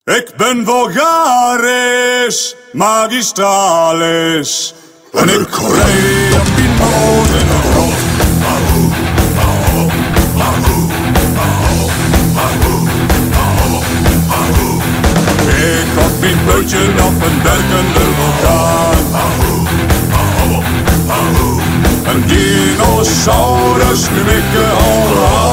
Ik ben vulgaris, magistralis. En ik rij op die molen rond. Ik had mijn bootje op een werkende vulkaan. Een dinosaurus nu ik al